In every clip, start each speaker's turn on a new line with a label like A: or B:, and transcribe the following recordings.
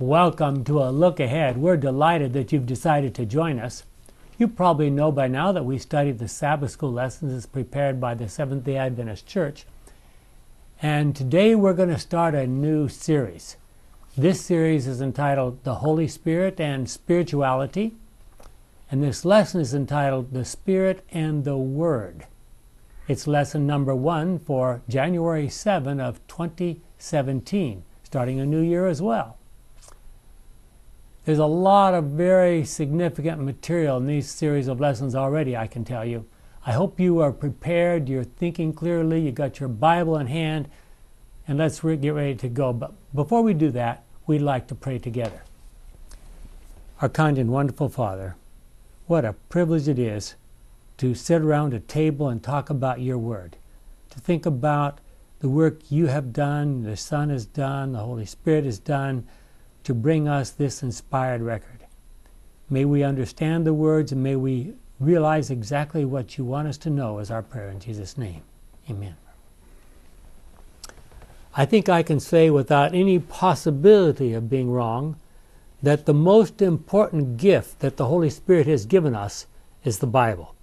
A: Welcome to a look ahead. We're delighted that you've decided to join us. You probably know by now that we study the Sabbath school lessons as prepared by the Seventh-day Adventist Church. And today we're going to start a new series. This series is entitled The Holy Spirit and Spirituality. And this lesson is entitled The Spirit and the Word. It's lesson number 1 for January 7 of 2017, starting a new year as well. There's a lot of very significant material in these series of lessons already, I can tell you. I hope you are prepared, you're thinking clearly, you got your Bible in hand, and let's get ready to go. But before we do that, we'd like to pray together. Our kind and wonderful Father, what a privilege it is to sit around a table and talk about your Word, to think about the work you have done, the Son has done, the Holy Spirit has done, to bring us this inspired record. May we understand the words and may we realize exactly what you want us to know is our prayer in Jesus' name. Amen. I think I can say without any possibility of being wrong that the most important gift that the Holy Spirit has given us is the Bible.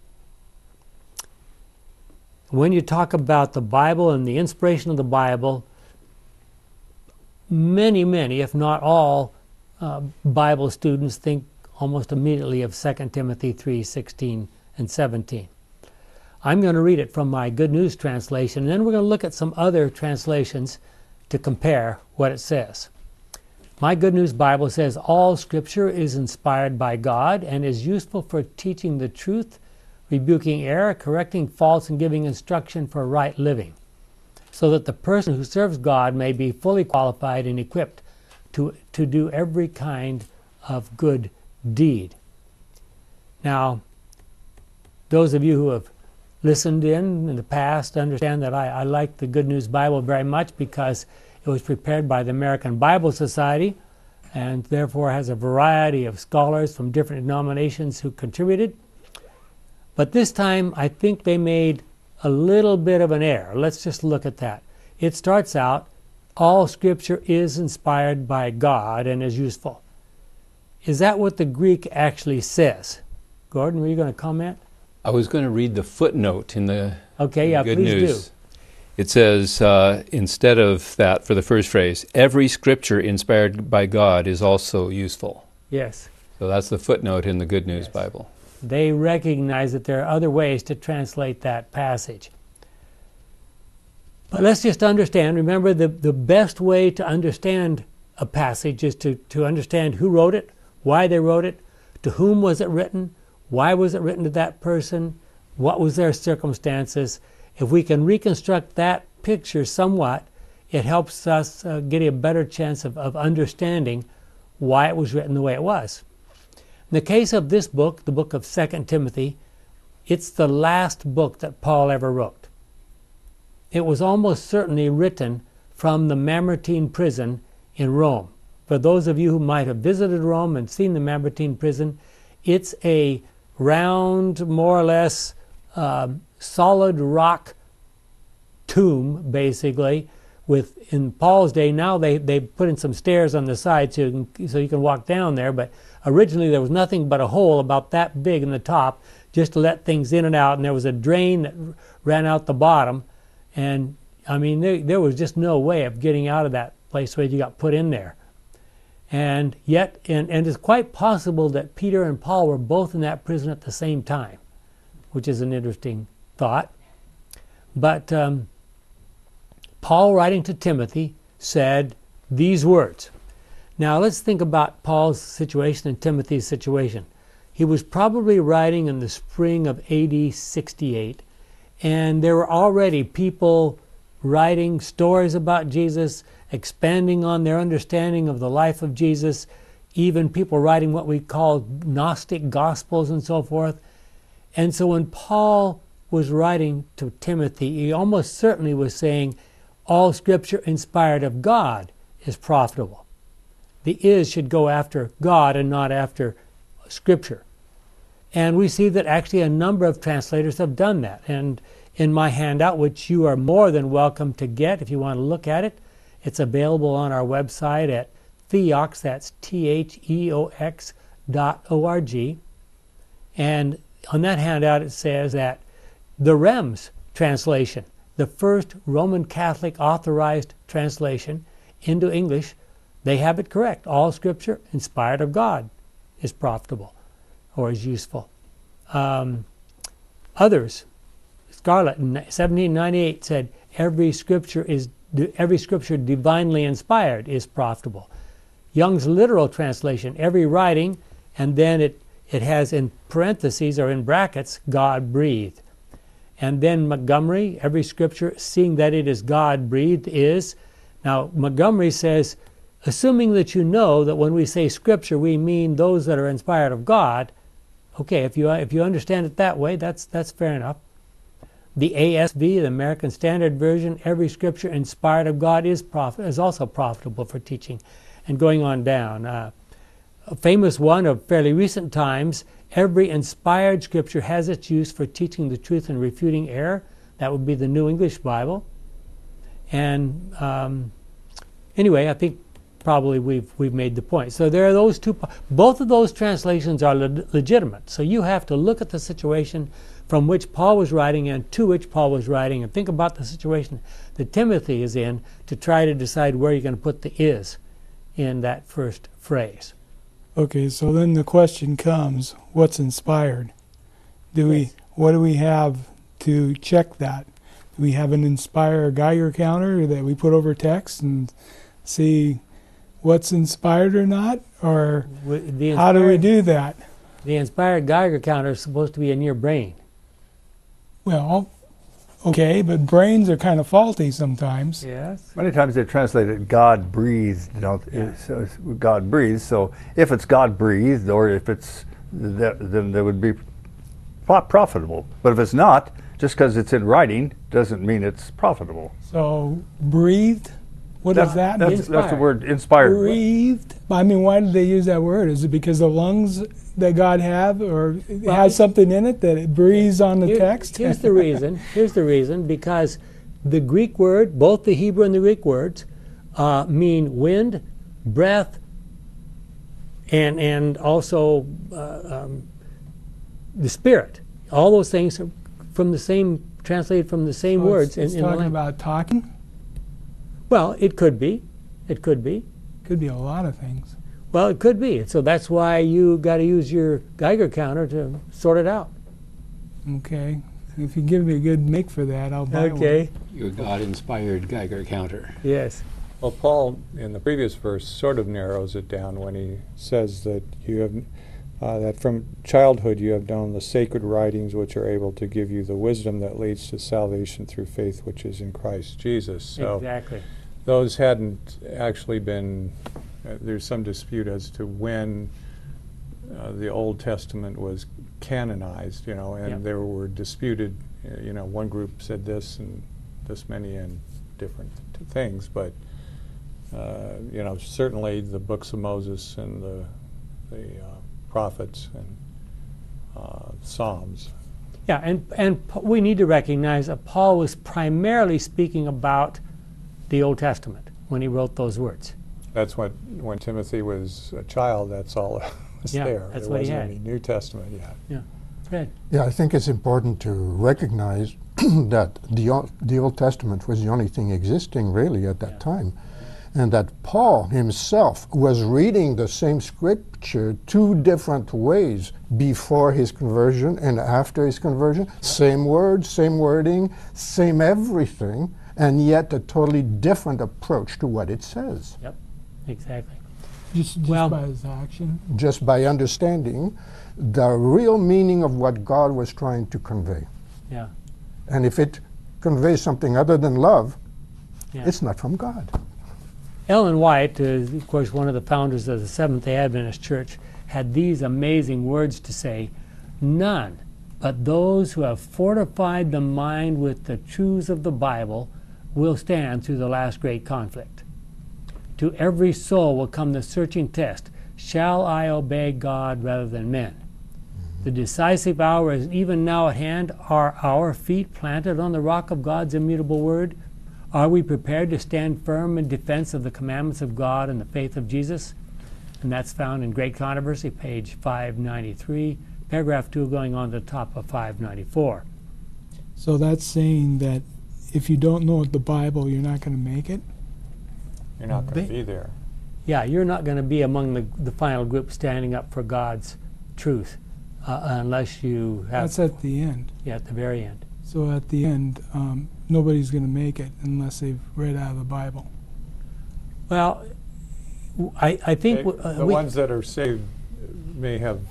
A: When you talk about the Bible and the inspiration of the Bible, many, if not all, Bible students think almost immediately of 2 Timothy 3:16 and 17. I'm going to read it from my Good News translation, and then we're going to look at some other translations to compare what it says. My Good News Bible says, "All Scripture is inspired by God and is useful for teaching the truth, rebuking error, correcting faults, and giving instruction for right living, so that the person who serves God may be fully qualified and equipped to do every kind of good deed." Now, those of you who have listened in the past understand that I like the Good News Bible very much because it was prepared by the American Bible Society and therefore has a variety of scholars from different denominations who contributed. But this time, I think they made a little bit of an error. Let's just look at that. It starts out, all Scripture is inspired by God and is useful. Is that what the Greek actually says? Gordon, were you going to comment?
B: I was going to read the footnote in the Good
A: please
B: News.
A: Do.
B: It says, instead of that, for the first phrase, every Scripture inspired by God is also useful.
A: Yes.
B: So that's the footnote in the Good News
A: Yes.
B: Bible.
A: They recognize that there are other ways to translate that passage. But let's just understand, remember the best way to understand a passage is to understand who wrote it, why they wrote it, to whom was it written, why was it written to that person, what was their circumstances. If we can reconstruct that picture somewhat, it helps us get a better chance of understanding why it was written the way it was. In the case of this book, the book of 2 Timothy, it's the last book that Paul ever wrote. It was almost certainly written from the Mamertine prison in Rome. For those of you who might have visited Rome and seen the Mamertine prison, it's a round, more or less solid rock tomb, basically. In Paul's day, now they put in some stairs on the side so you can walk down there, but originally there was nothing but a hole about that big in the top just to let things in and out, and there was a drain that ran out the bottom, and I mean there was just no way of getting out of that place where you got put in there. And yet, and it's quite possible that Peter and Paul were both in that prison at the same time, which is an interesting thought. But Paul, writing to Timothy, said these words. Now let's think about Paul's situation and Timothy's situation. He was probably writing in the spring of AD 68, and there were already people writing stories about Jesus, expanding on their understanding of the life of Jesus, even people writing what we call Gnostic Gospels and so forth. And so when Paul was writing to Timothy, he almost certainly was saying, all Scripture inspired of God is profitable. The is should go after God and not after Scripture. And we see that actually a number of translators have done that. And in my handout, which you are more than welcome to get if you want to look at it, it's available on our website at Theox, that's THEOX.org. And on that handout it says that the REMS translation, the first Roman Catholic authorized translation into English, they have it correct. All Scripture inspired of God is profitable or is useful. Others, Scarlett in 1798 said every Scripture divinely inspired is profitable. Young's literal translation, every writing, and then it has in parentheses or in brackets, God breathed. And then Montgomery, every Scripture, seeing that it is God breathed, is. Now Montgomery says, assuming that you know that when we say Scripture, we mean those that are inspired of God. Okay, if you understand it that way, that's fair enough. The ASV, the American Standard Version, every Scripture inspired of God is also profitable for teaching. And going on down, a famous one of fairly recent times, every inspired Scripture has its use for teaching the truth and refuting error. That would be the New English Bible. And anyway, I think probably we've made the point. So there are those two. Both of those translations are legitimate. So you have to look at the situation from which Paul was writing and to which Paul was writing, and think about the situation that Timothy is in to try to decide where you're going to put the "is" in that first phrase.
C: Okay, so then the question comes: what's inspired? What do we have to check that? Do we have an inspire Geiger counter that we put over text and see what's inspired or not? Or how do we do that?
A: The inspired Geiger counter is supposed to be in your brain.
C: Well, okay, but brains are kind of faulty sometimes.
A: Yes.
D: Many times they translate it God breathed. So it's God breathed. So if it's God breathed, or if it's then they would be profitable. But if it's not, just because it's in writing doesn't mean it's profitable.
C: So breathed. What does that mean?
D: That's the word inspired.
C: Breathed. I mean, why did they use that word? Is it because the lungs that God have, or it has something in it that it breathes on the text?
A: Here's the reason. Here's the reason. Because the Greek word, both the Hebrew and the Greek words, mean wind, breath, and also the Spirit. All those things are from the same, translated from the same words.
C: It's talking about talking?
A: Well, it could be. It could be.
C: Could be a lot of things.
A: Well, it could be. So that's why you got to use your Geiger counter to sort it out.
C: Okay. If you give me a good make for that, I'll buy one.
B: Your God-inspired Geiger counter.
A: Yes.
E: Well, Paul, in the previous verse, sort of narrows it down when he says that you have that from childhood you have known the sacred writings which are able to give you the wisdom that leads to salvation through faith which is in Christ Jesus. So
A: exactly.
E: Those hadn't actually been, there's some dispute as to when the Old Testament was canonized, and there were disputed, one group said this and this many and different things, but certainly the books of Moses and the prophets and Psalms.
A: Yeah, and we need to recognize that Paul was primarily speaking about the Old Testament when he wrote those words.
E: That's when Timothy was a child, that's all that was there.
A: That's
E: there
A: what he
E: wasn't
A: had.
E: any New Testament yet.
A: Yeah. Fred.
F: Yeah, I think it's important to recognize that the Old Testament was the only thing existing really at that time. And that Paul himself was reading the same scripture two different ways before his conversion and after his conversion. Same words, same wording, same everything, and yet a totally different approach to what it says.
A: Yep, exactly.
C: Just by his action?
F: Just by understanding the real meaning of what God was trying to convey.
A: Yeah.
F: And if it conveys something other than love, it's not from God.
A: Ellen White, of course, one of the founders of the Seventh-day Adventist Church, had these amazing words to say: none but those who have fortified the mind with the truths of the Bible will stand through the last great conflict. To every soul will come the searching test: shall I obey God rather than men? The decisive hour is even now at hand. Are our feet planted on the rock of God's immutable word? Are we prepared to stand firm in defense of the commandments of God and the faith of Jesus? And that's found in Great Controversy, page 593, paragraph 2 going on to the top of 594.
C: So that's saying that if you don't know the Bible, you're not going to make it?
E: You're not going to be there.
A: Yeah, you're not going to be among the final group standing up for God's truth unless you have...
C: That's at the end.
A: Yeah, at the very end.
C: So at the end, nobody's going to make it unless they've read out of the Bible.
A: Well, I think...
E: the ones that are saved may have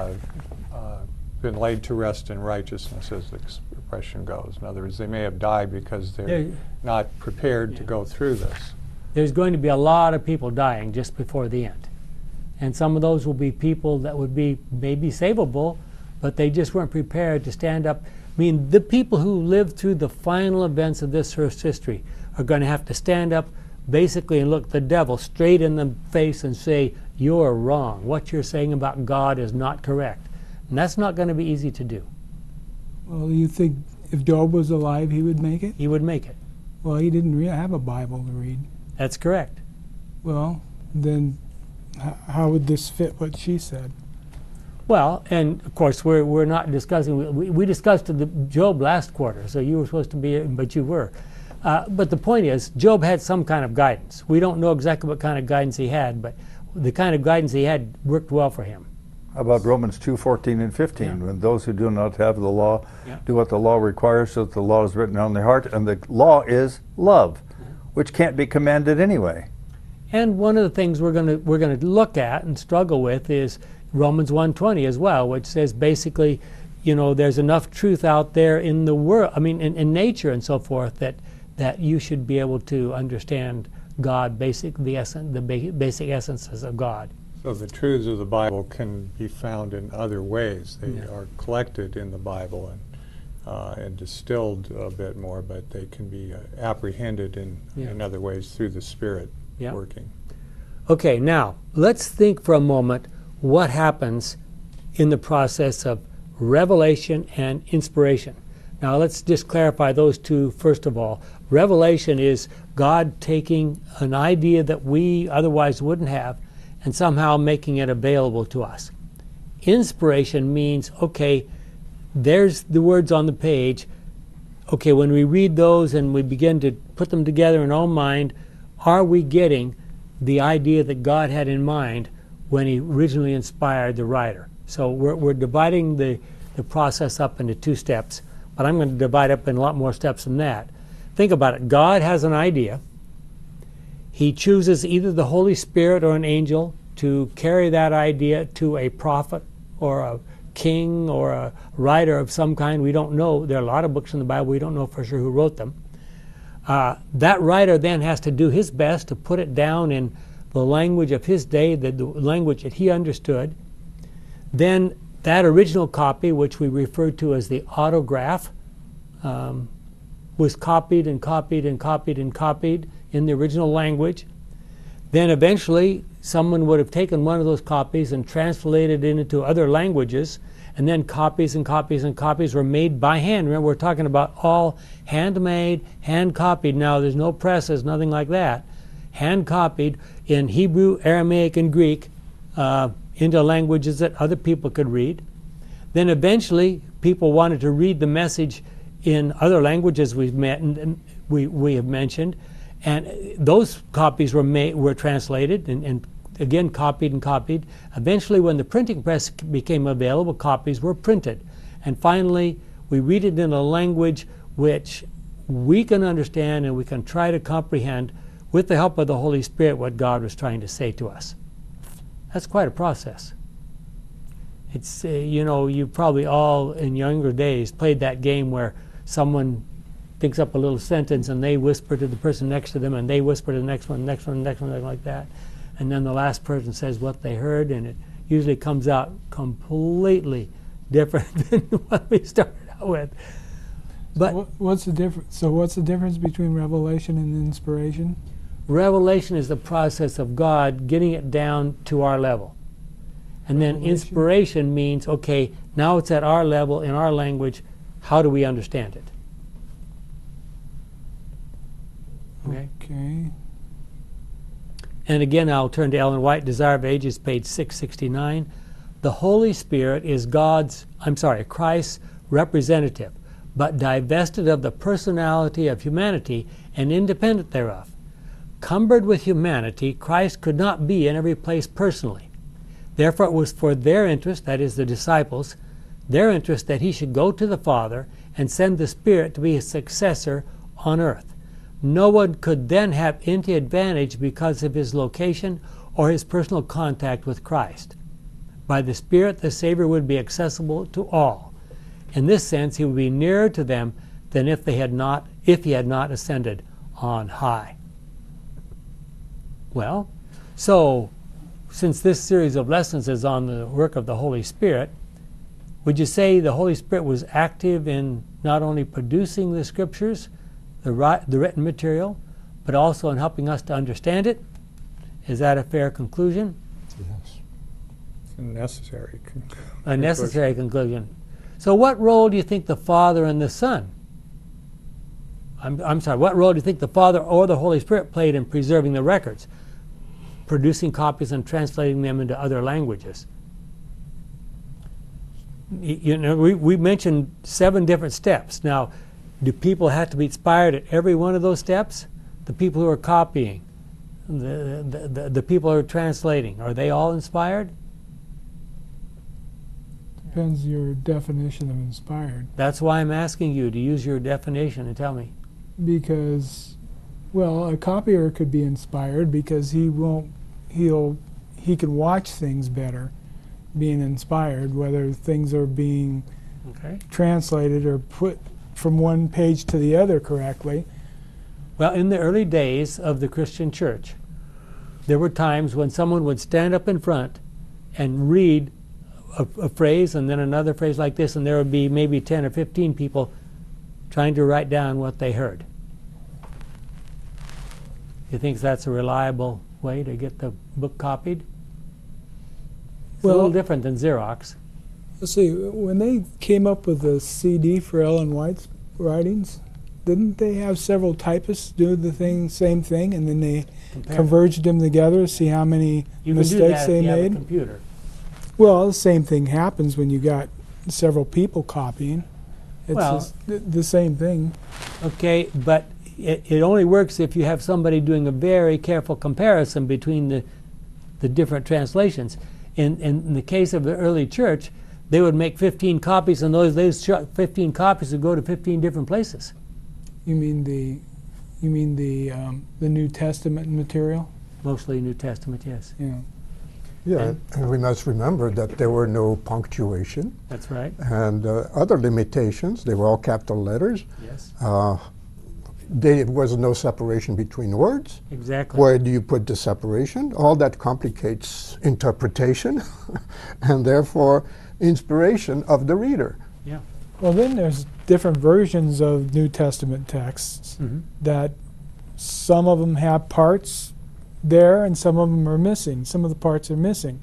E: been laid to rest in righteousness, as the expression goes. In other words, they may have died because they're not prepared to go through this.
A: There's going to be a lot of people dying just before the end. And some of those will be people that would be maybe savable, but they just weren't prepared to stand up. I mean, the people who lived through the final events of this earth's history are going to have to stand up basically and look the devil straight in the face and say, you're wrong. What you're saying about God is not correct. And that's not going to be easy to do.
C: Well, you think if Job was alive, he would make it?
A: He would make it.
C: Well, he didn't have a Bible to read.
A: That's correct.
C: Well, then how would this fit what she said?
A: Well, and of course, we're not discussing, we discussed Job last quarter, so you were supposed to be, but you were. But the point is, Job had some kind of guidance. We don't know exactly what kind of guidance he had, but the kind of guidance he had worked well for him.
D: How about Romans 2:14 and 15?
A: Yeah.
D: When those who do not have the law do what the law requires, so that the law is written on their heart, and the law is love, which can't be commanded anyway.
A: And one of the things we're going to look at and struggle with is Romans 1:20 as well, which says basically, you know, there's enough truth out there in the world, I mean, in nature and so forth, that you should be able to understand God, the basic essences of God.
E: So the truths of the Bible can be found in other ways. They are collected in the Bible and distilled a bit more, but they can be apprehended in other ways through the Spirit working.
A: Okay, now let's think for a moment what happens in the process of revelation and inspiration. Now let's just clarify those two first of all. Revelation is God taking an idea that we otherwise wouldn't have and somehow making it available to us. Inspiration means, okay, there's the words on the page. Okay, when we read those and we begin to put them together in our own mind, are we getting the idea that God had in mind when he originally inspired the writer? So we're dividing the process up into two steps, but I'm going to divide up in a lot more steps than that. Think about it. God has an idea. He chooses either the Holy Spirit or an angel to carry that idea to a prophet or a king or a writer of some kind. We don't know. There are a lot of books in the Bible. We don't know for sure who wrote them. That writer then has to do his best to put it down in the language of his day, the language that he understood. Then that original copy, which we refer to as the autograph, was copied and copied and copied and copied in the original language. Then eventually someone would have taken one of those copies and translated it into other languages, and then copies and copies and copies were made by hand. Remember, we're talking about all handmade, hand-copied. Now, there's no presses, nothing like that. Hand-copied in Hebrew, Aramaic, and Greek into languages that other people could read. Then eventually, people wanted to read the message in other languages we have mentioned, and those copies were translated and again copied and copied. Eventually, when the printing press became available, copies were printed. And finally, we read it in a language which we can understand and we can try to comprehend with the help of the Holy Spirit what God was trying to say to us. That's quite a process. It's, you know, you probably all in younger days played that game where someone thinks up a little sentence and they whisper to the person next to them and they whisper to the next one, like that. And then the last person says what they heard, and it usually comes out completely different than what we started out with. But
C: so what's the difference? So what's the difference between revelation and inspiration?
A: Revelation is the process of God getting it down to our level. And then inspiration means, okay, now it's at our level, in our language, how do we understand it? Okay.
C: Okay.
A: And again, I'll turn to Ellen White, Desire of Ages, page 669. The Holy Spirit is Christ's representative, but divested of the personality of humanity and independent thereof. Cumbered with humanity, Christ could not be in every place personally. Therefore it was for their interest, that is the disciples, their interest that he should go to the Father and send the Spirit to be his successor on earth. No one could then have any advantage because of his location or his personal contact with Christ. By the Spirit, the Savior would be accessible to all. In this sense, he would be nearer to them than if he had not ascended on high. Well, so since this series of lessons is on the work of the Holy Spirit, would you say the Holy Spirit was active in not only producing the Scriptures, the written material, but also in helping us to understand it? Is that a fair conclusion?
F: Yes.
E: It's a necessary conclusion.
A: A necessary conclusion. So what role do you think the Father and the Son, what role do you think the Father or the Holy Spirit played in preserving the records, producing copies and translating them into other languages? We mentioned 7 different steps. Now, do people have to be inspired at every one of those steps? The people who are copying, the people who are translating, are they all inspired?
C: Depends your definition of inspired.
A: That's why I'm asking you to use your definition and tell me.
C: Because, well, a copier could be inspired because he can watch things better, being inspired, whether things are being translated or put from one page to the other correctly.
A: Well, in the early days of the Christian church, there were times when someone would stand up in front and read a phrase and then another phrase like this, and there would be maybe 10 or 15 people trying to write down what they heard. You think that's a reliable way to get the book copied? It's a little different than Xerox.
C: Let's see, when they came up with the CD for Ellen White's writings, didn't they have several typists do the same thing, and then they converged them together to see how many mistakes they made?
A: You have a computer.
C: Well, the same thing happens when you got several people copying. It's just the same thing. Okay,
A: but it only works if you have somebody doing a very careful comparison between the different translations. In the case of the early church, they would make 15 copies, and those 15 copies would go to 15 different places.
C: You mean the New Testament material?
A: Mostly New Testament, yes.
C: Yeah.
F: Yeah, and we must remember that there were no punctuation.
A: That's right.
F: And other limitations. They were all capital letters.
A: Yes.
F: There was no separation between words.
A: Exactly.
F: Where do you put the separation? All that complicates interpretation and therefore inspiration of the reader.
A: Yeah.
C: Well, then there's different versions of New Testament texts that some of them have parts there and some of them are missing. Some of the parts are missing.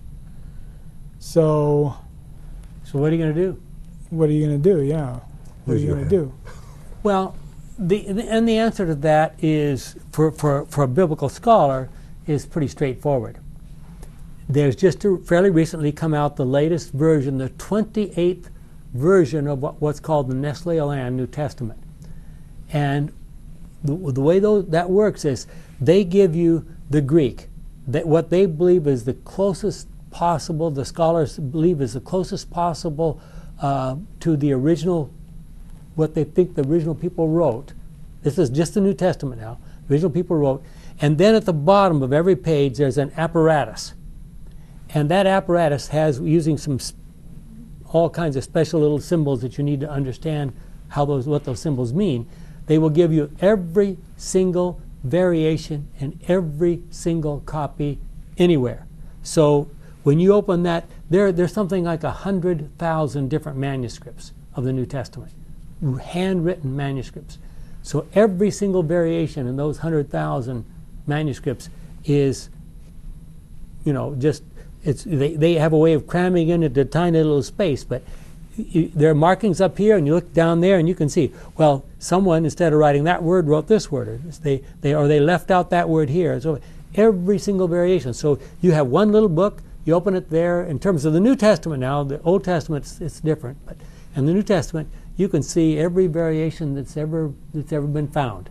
C: So
A: what are you going to do?
C: What are you going to do? Yeah. What are you going to do?
A: Well, the answer to that is, for a biblical scholar, is pretty straightforward. There's just fairly recently come out the latest version, the 28th version of what's called the LLBN New Testament. And the way that works is they give you the Greek, what they believe is the closest possible, the scholars believe is the closest possible to the original, what they think the original people wrote. This is just the New Testament now. The original people wrote. And then at the bottom of every page there's an apparatus. And that apparatus has, using all kinds of special little symbols that you need to understand what those symbols mean, they will give you every single variation and every single copy anywhere. So when you open that, there's something like 100,000 different manuscripts of the New Testament, handwritten manuscripts. So every single variation in those 100,000 manuscripts is, they have a way of cramming in into a tiny little space, but there are markings up here, and you look down there, and you can see, well, someone, instead of writing that word, wrote this word. Or they left out that word here. So every single variation. So you have one little book, you open it there. In terms of the New Testament now, the Old Testament, it's different. But in the New Testament, you can see every variation that's ever been found.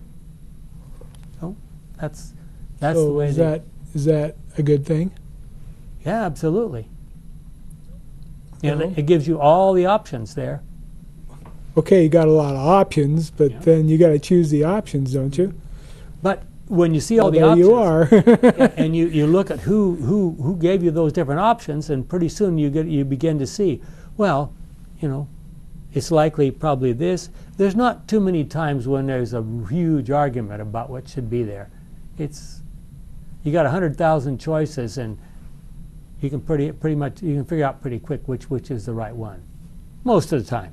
A: So that's
C: so
A: the way.
C: Is that a good thing?
A: Yeah, absolutely. And it gives you all the options there.
C: Okay, you got a lot of options, but then you got to choose the options, don't you?
A: But when you see all the
C: there
A: options,
C: you are.
A: and you look at who gave you those different options, and pretty soon you begin to see, well, it's likely probably this. There's not too many times when there's a huge argument about what should be there. You got 100,000 choices, and you can pretty much figure out pretty quick which is the right one, most of the time.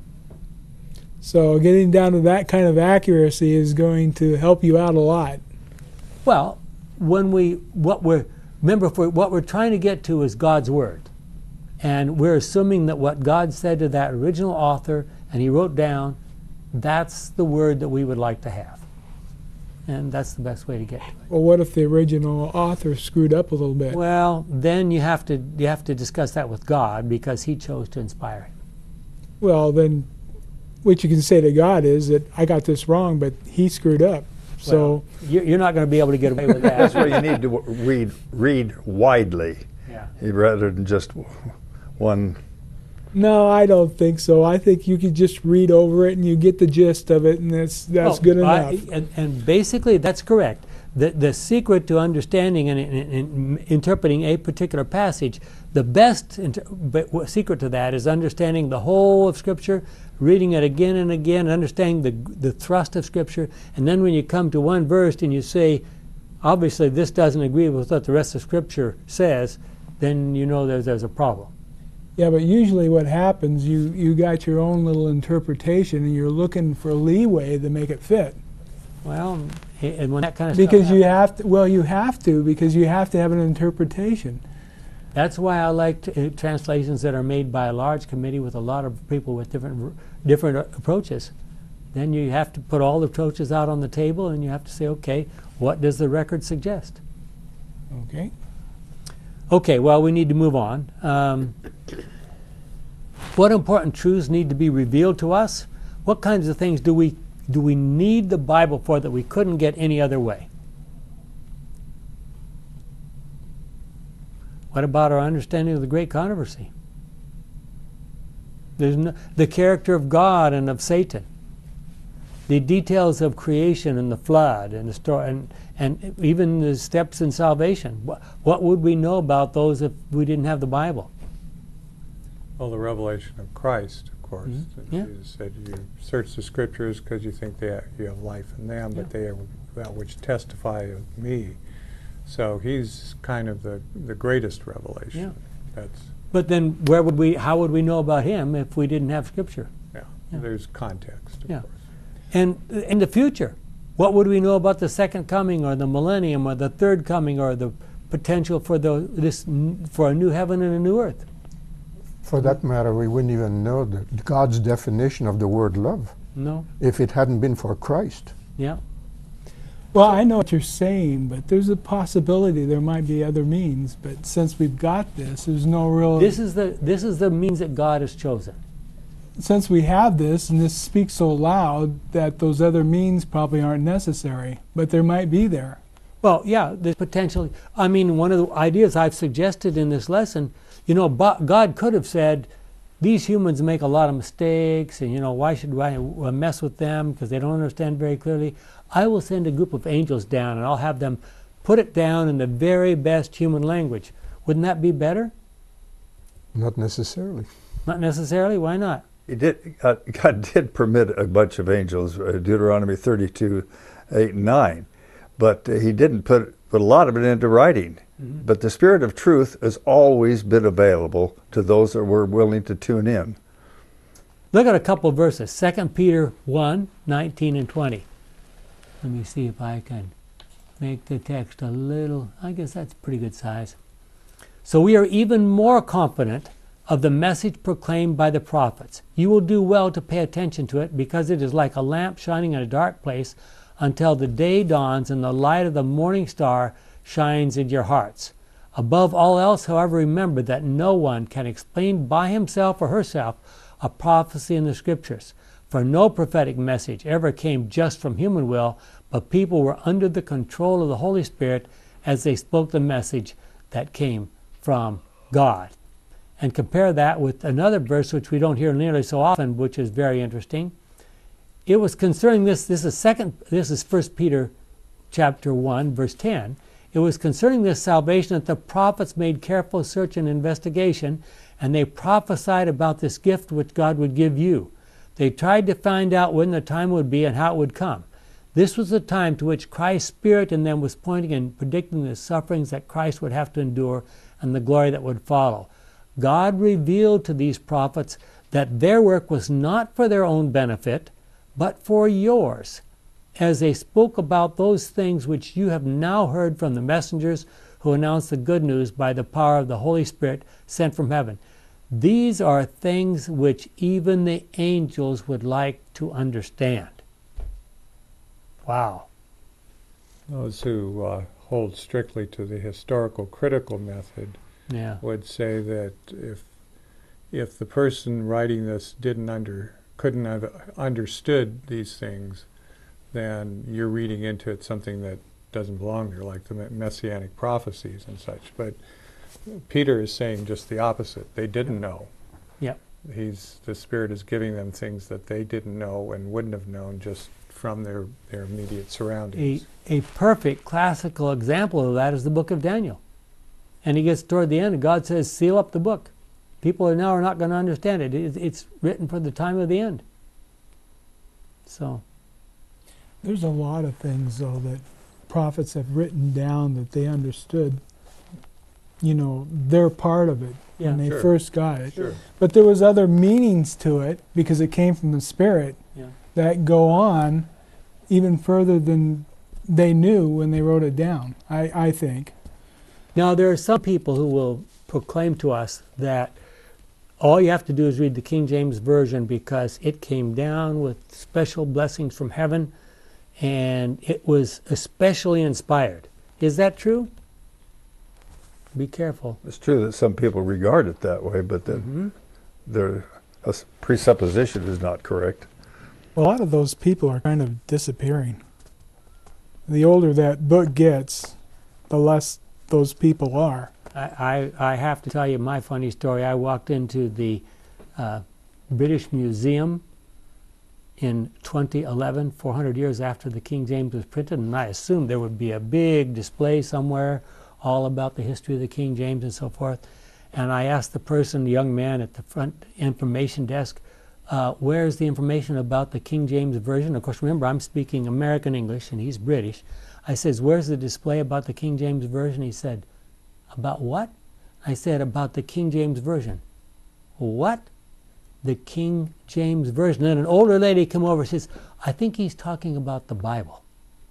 C: So getting down to that kind of accuracy is going to help you out a lot.
A: Well, what we're trying to get to is God's Word. And we're assuming that what God said to that original author, and he wrote down, that's the word that we would like to have. And that's the best way to get to it.
C: Well, what if the original author screwed up a little bit?
A: Well, then you have to discuss that with God, because he chose to inspire him.
C: Well, then what you can say to God is that I got this wrong, but he screwed up. So
A: you're not going to be able to get away with that.
D: That's why you need to read widely, rather than just one.
C: No, I don't think so. I think you could just read over it and you get the gist of it, and that's good enough.
A: And basically, that's correct. The secret to understanding and interpreting a particular passage, the best secret to that is understanding the whole of Scripture, reading it again and again, understanding the thrust of Scripture, and then when you come to one verse and you say, obviously this doesn't agree with what the rest of Scripture says, then you know there's a problem.
C: Yeah, but usually what happens, you got your own little interpretation and you're looking for leeway to make it fit.
A: Well, and when that kind of
C: because
A: stuff
C: you have to, because you have to have an interpretation.
A: That's why I like translations that are made by a large committee with a lot of people with different approaches. Then you have to put all the approaches out on the table, and you have to say, okay, what does the record suggest?
C: Okay.
A: Okay, well, we need to move on. What important truths need to be revealed to us? What kinds of things do we need the Bible for that we couldn't get any other way? What about our understanding of the great controversy? There's the character of God and of Satan. The details of creation and the flood and the story, and even the steps in salvation. What would we know about those if we didn't have the Bible?
E: Well, the revelation of Christ, of course. Jesus said, you search the Scriptures because you think you have life in them, but they are that which testify of me. So he's kind of the greatest revelation. Yeah.
A: But then how would we know about him if we didn't have Scripture?
E: Yeah. There's context, of course.
A: And in the future, what would we know about the second coming or the millennium or the third coming or the potential for a new heaven and a new earth?
F: For that matter, we wouldn't even know God's definition of the word love.
A: No.
F: If it hadn't been for Christ.
A: Yeah.
C: Well, I know what you're saying, but there's a possibility there might be other means. But since we've got this, there's no real.
A: This is the means that God has chosen.
C: Since we have this, and this speaks so loud that those other means probably aren't necessary, but there might be there.
A: Well, yeah, there's potential. I mean, one of the ideas I've suggested in this lesson, God could have said, these humans make a lot of mistakes, and why should I mess with them because they don't understand very clearly. I will send a group of angels down, and I'll have them put it down in the very best human language. Wouldn't that be better?
F: Not necessarily.
A: Not necessarily? Why not?
D: God did permit a bunch of angels, Deuteronomy 32, 8 and 9, but he didn't put a lot of it into writing. Mm-hmm. But the Spirit of truth has always been available to those that were willing to tune in.
A: Look at a couple of verses, 2 Peter 1, 19 and 20. Let me see if I can make the text a little, I guess that's pretty good size. So we are even more confident of the message proclaimed by the prophets. You will do well to pay attention to it, because it is like a lamp shining in a dark place until the day dawns and the light of the morning star shines in your hearts. Above all else, however, remember that no one can explain by himself or herself a prophecy in the Scriptures. For no prophetic message ever came just from human will, but people were under the control of the Holy Spirit as they spoke the message that came from God. And compare that with another verse which we don't hear nearly so often, which is very interesting. It was concerning this is 1 Peter chapter 1, verse 10. It was concerning this salvation that the prophets made careful search and investigation, and they prophesied about this gift which God would give you. They tried to find out when the time would be and how it would come. This was the time to which Christ's Spirit in them was pointing and predicting the sufferings that Christ would have to endure and the glory that would follow. God revealed to these prophets that their work was not for their own benefit, but for yours, as they spoke about those things which you have now heard from the messengers who announced the good news by the power of the Holy Spirit sent from heaven. These are things which even the angels would like to understand. Wow.
E: Those who hold strictly to the historical critical method would say that if the person writing this couldn't have understood these things, then you're reading into it something that doesn't belong there, like the messianic prophecies and such. But Peter is saying just the opposite. They didn't know.
A: Yep.
E: The Spirit is giving them things that they didn't know and wouldn't have known just from their immediate surroundings.
A: A perfect classical example of that is the book of Daniel. And he gets toward the end, and God says, seal up the book. People are not going to understand it. It's written for the time of the end. So
C: there's a lot of things, though, that prophets have written down that they understood. You know, they're part of it when they first got it.
E: Sure.
C: But there was other meanings to it, because it came from the Spirit, that go on even further than they knew when they wrote it down, I think.
A: Now, there are some people who will proclaim to us that all you have to do is read the King James Version because it came down with special blessings from heaven and it was especially inspired. Is that true? Be careful.
D: It's true that some people regard it that way, but then their presupposition is not correct.
C: A lot of those people are kind of disappearing. The older that book gets, the less those people are.
A: I have to tell you my funny story. I walked into the British Museum in 2011, 400 years after the King James was printed, and I assumed there would be a big display somewhere all about the history of the King James and so forth. And I asked the person, the young man at the front information desk, where's the information about the King James Version? Of course, remember, I'm speaking American English and he's British. I says, where's the display about the King James Version? He said, about what? I said, about the King James Version. What? The King James Version. Then an older lady came over and says, I think he's talking about the Bible.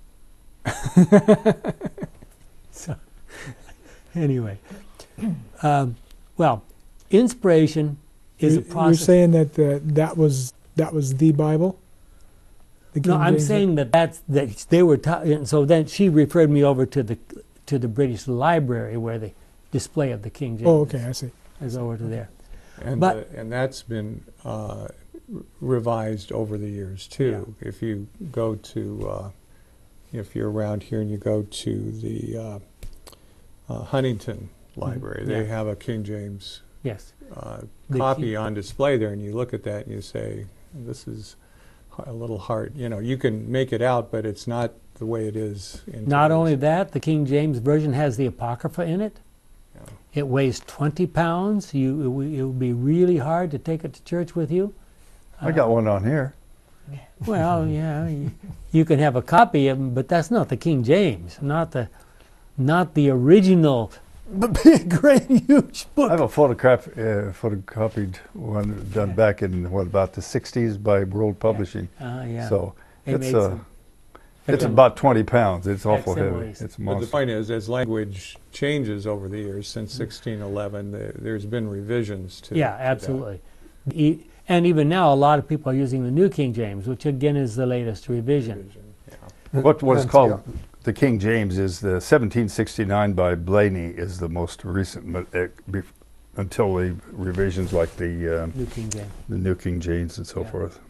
A: So, anyway. Well, inspiration is a process.
C: You're saying that that was the Bible?
A: No, I'm saying that they were so then she referred me over to the British Library where the display of the King James.
C: Oh, okay, I see.
A: Is over to there.
E: And that's been revised over the years too. Yeah. If you go to if you're around here and you go to the Huntington Library, they have a King James copy on display there, and you look at that and you say, this is a little hard. You know, you can make it out, but it's not the way it is.
A: Not only that, the King James Version has the Apocrypha in it. Yeah. It weighs 20 pounds. It would be really hard to take it to church with you.
D: I got one on here.
A: Well, yeah, you can have a copy of them, but that's not the King James, not the original, big, great, huge book.
D: I have a photocopied one done back in about the 60s by World Publishing.
A: Yeah.
D: So
A: and
D: It's about 20 pounds. It's awful heavy.
A: Facsimiles.
D: It's a
E: But the
D: monster.
E: point is, as language changes over the years since 1611, there's been revisions to
A: Yeah,
E: to
A: absolutely. And even now, a lot of people are using the New King James, which again is the latest
E: that
A: revision.
E: revision. Yeah.
D: What is
F: And,
D: called
F: yeah.
D: the King James is the 1769 by Blaney is the most recent, but until the revisions like the
A: New King James.
D: New King James and so
A: Yeah.
D: forth.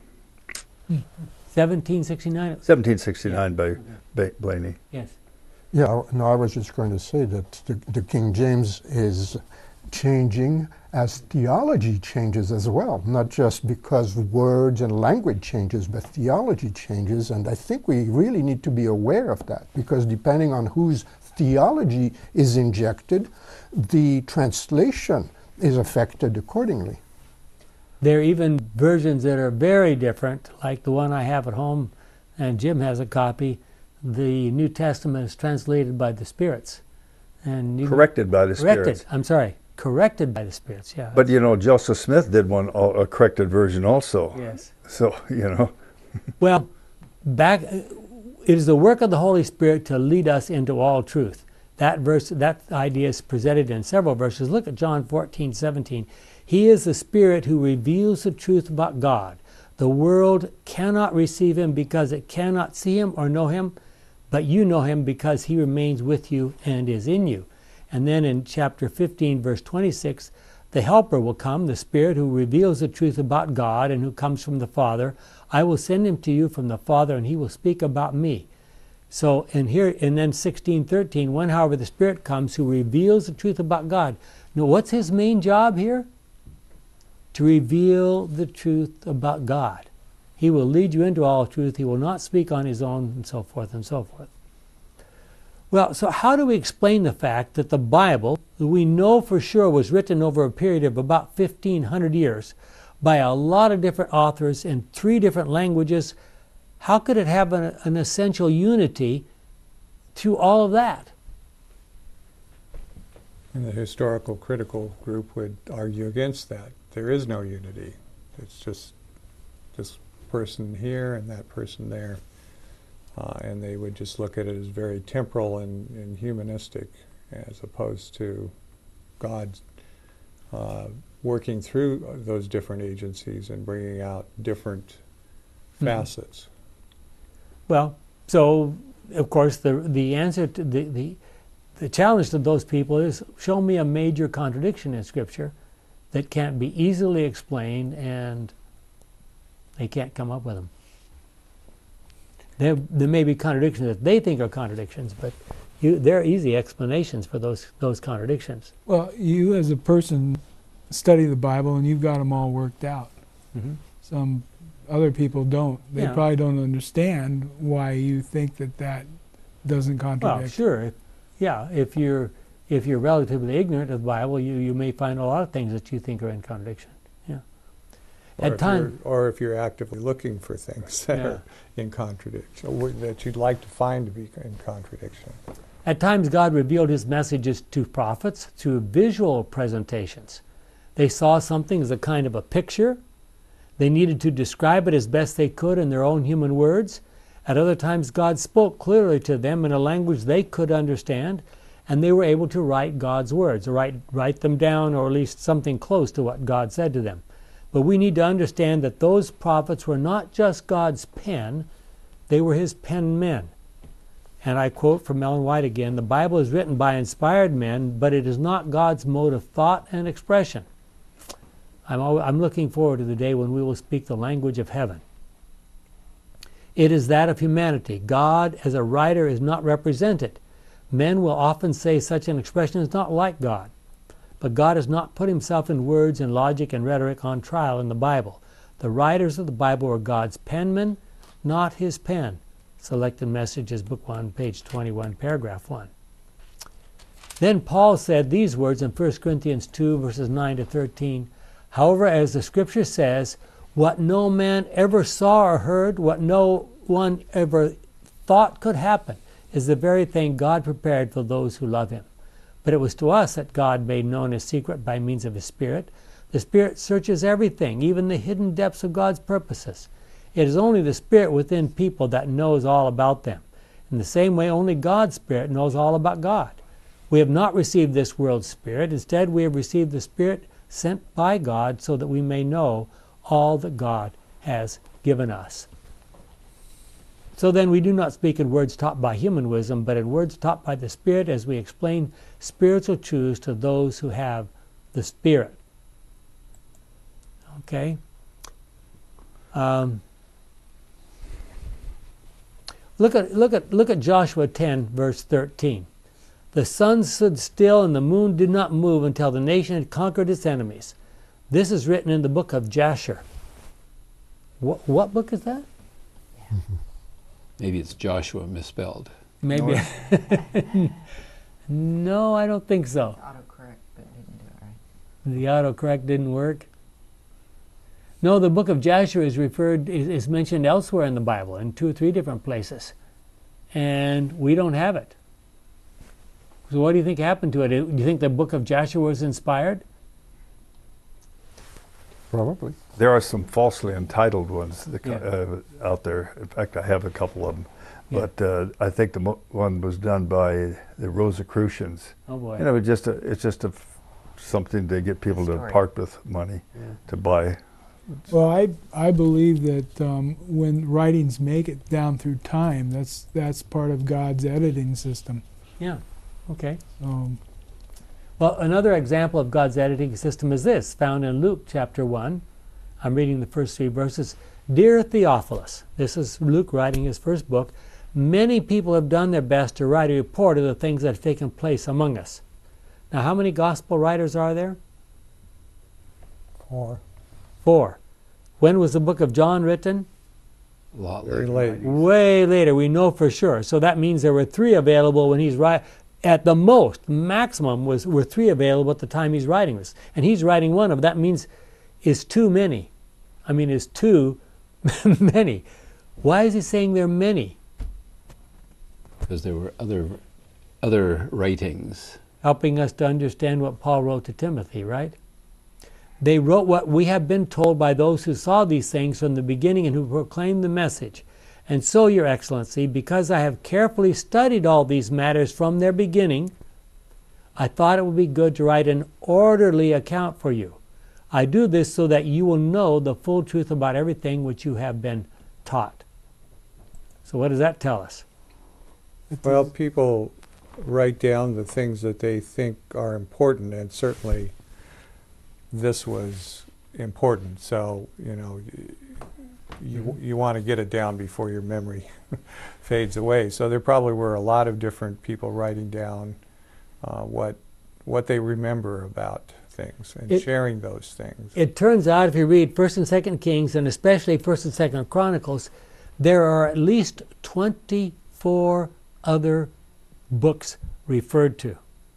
A: 1769.
D: 1769 by Blaney.
A: Yes.
F: Yeah, no, I was just going to say that the King James is changing as theology changes as well, not just because words and language changes, but theology changes, and I think we really need to be aware of that, because depending on whose theology is injected, the translation is affected accordingly.
A: There are even versions that are very different, like the one I have at home, and Jim has a copy. The New Testament is translated by the spirits. And
D: Corrected by the spirits.
A: Corrected by the spirits, yeah.
D: But you know, Joseph Smith did one, a corrected version also.
A: yes.
D: So, you know.
A: Well, it is the work of the Holy Spirit to lead us into all truth. That idea is presented in several verses. Look at John 14:17. He is the Spirit who reveals the truth about God. The world cannot receive him because it cannot see him or know him, but you know him because he remains with you and is in you. And then in chapter 15, verse 26, the Helper will come, the Spirit who reveals the truth about God and who comes from the Father. I will send him to you from the Father, and he will speak about me. So, and then 16:13, when, however, the Spirit comes who reveals the truth about God. Now, what's his main job here? To reveal the truth about God. He will lead you into all truth. He will not speak on his own, and so forth and so forth. Well, so how do we explain the fact that the Bible, that we know for sure was written over a period of about 1,500 years by a lot of different authors in 3 different languages, how could it have an essential unity through all of that?
E: And the historical critical group would argue against that. There is no unity. It's just this person here and that person there. And they would just look at it as very temporal and humanistic, as opposed to God working through those different agencies and bringing out different facets.
A: Well, so of course the answer to the challenge to those people is, show me a major contradiction in Scripture that can't be easily explained, and they can't come up with them. There may be contradictions that they think are contradictions, but there are easy explanations for those contradictions.
C: Well, you as a person study the Bible and you've got them all worked out.
A: Mm-hmm.
C: Some other people don't. They
A: Yeah.
C: probably don't understand why you think that doesn't contradict.
A: Well, sure. If you're relatively ignorant of the Bible, you may find a lot of things that you think are in contradiction. Yeah.
E: Or if you're actively looking for things that are in contradiction, or that you'd like to find to be in contradiction.
A: At times, God revealed his messages to prophets through visual presentations. They saw something as a kind of a picture. They needed to describe it as best they could in their own human words. At other times, God spoke clearly to them in a language they could understand, and they were able to write God's words, or write them down, or at least something close to what God said to them. But we need to understand that those prophets were not just God's pen, they were his pen men. And I quote from Ellen White again, the Bible is written by inspired men, but it is not God's mode of thought and expression. I'm looking forward to the day when we will speak the language of heaven. It is that of humanity. God as a writer is not represented. Men will often say such an expression is not like God. But God has not put himself in words and logic and rhetoric on trial in the Bible. The writers of the Bible are God's penmen, not his pen. Selected Messages, Book 1, page 21, paragraph 1. Then Paul said these words in 1 Corinthians 2, verses 9 to 13. However, as the Scripture says, what no man ever saw or heard, what no one ever thought could happen, is the very thing God prepared for those who love him. But it was to us that God made known his secret by means of his Spirit. The Spirit searches everything, even the hidden depths of God's purposes. It is only the Spirit within people that knows all about them. In the same way, only God's Spirit knows all about God. We have not received this world's spirit. Instead, we have received the Spirit sent by God so that we may know all that God has given us. So then we do not speak in words taught by human wisdom, but in words taught by the Spirit as we explain spiritual truths to those who have the Spirit. Okay? Look at Joshua 10, verse 13. The sun stood still and the moon did not move until the nation had conquered its enemies. This is written in the book of Jasher. What book is that?
B: Maybe it's Joshua misspelled.
A: Maybe. No, I don't think so.
G: Autocorrect, but didn't do it right.
A: The autocorrect didn't work. No, the book of Jasher is mentioned elsewhere in the Bible, in 2 or 3 different places. And we don't have it. So what do you think happened to it? Do you think the book of Jasher was inspired?
F: Probably.
D: There are some falsely entitled ones out there. In fact, I have a couple of them.
A: Yeah.
D: But I think the one was done by the Rosicrucians.
A: Oh boy.
D: You know, it's just something to get people to part with money to buy.
C: Well, I believe that when writings make it down through time, that's part of God's editing system.
A: Yeah. Okay. Well, another example of God's editing system is this, found in Luke chapter 1. I'm reading the first 3 verses. Dear Theophilus, this is Luke writing his first book, many people have done their best to write a report of the things that have taken place among us. Now, how many gospel writers are there? 4. When was the book of John written?
B: A lot
E: Very
B: later.
E: late.
A: Way later, we know for sure. So that means there were 3 available when he's writing. At the most, maximum were 3 available at the time he's writing this. And he's writing one of that means is too many. I mean, is too many. Why is he saying there are many?
B: Because there were other writings.
A: Helping us to understand what Paul wrote to Timothy, right? They wrote what we have been told by those who saw these things from the beginning and who proclaimed the message. And so, Your Excellency, because I have carefully studied all these matters from their beginning, I thought it would be good to write an orderly account for you. I do this so that you will know the full truth about everything which you have been taught. So what does that tell us?
E: Well, people write down the things that they think are important, and certainly this was important. So, you know, you want to get it down before your memory fades away. So there probably were a lot of different people writing down what they remember about things and sharing those things.
A: It turns out if you read 1st and 2nd Kings, and especially 1st and 2nd Chronicles, there are at least 24 other books referred to.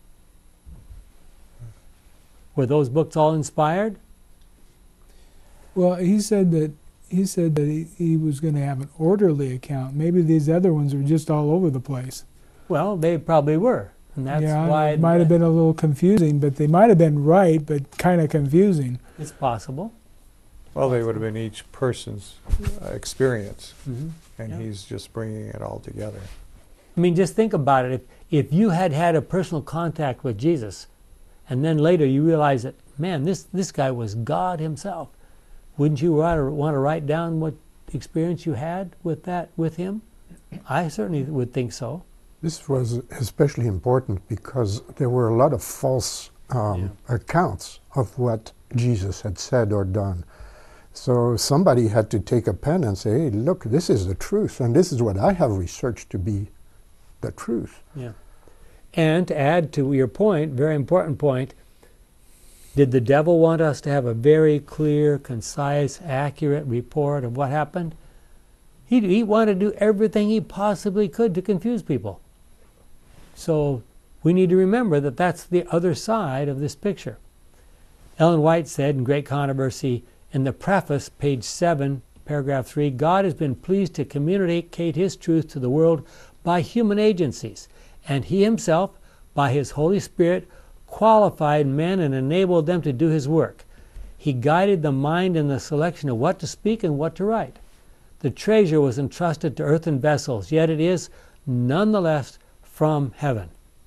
A: Were those books all inspired?
C: Well, he said that he was going to have an orderly account. Maybe these other ones were just all over the place.
A: Well, they probably were. And that's why
C: it might have been a little confusing, but they might have been right, but kind of confusing.
A: It's possible.
E: Well, they would have been each person's experience,
A: Mm-hmm.
E: and he's just bringing it all together.
A: I mean, just think about it. If you had had a personal contact with Jesus, and then later you realize that, man, this guy was God himself, wouldn't you want to write down what experience you had with him? I certainly would think so.
F: This was especially important because there were a lot of false accounts of what Jesus had said or done. So somebody had to take a pen and say, hey, look, this is the truth, and this is what I have researched to be the truth.
A: Yeah. And to add to your point, very important point, did the devil want us to have a very clear, concise, accurate report of what happened? He wanted to do everything he possibly could to confuse people. So we need to remember that that's the other side of this picture. Ellen White said in Great Controversy, in the preface, page 7, paragraph 3, God has been pleased to communicate his truth to the world by human agencies, and he himself, by his Holy Spirit, qualified men and enabled them to do his work. He guided the mind in the selection of what to speak and what to write. The treasure was entrusted to earthen vessels, yet it is nonetheless from heaven.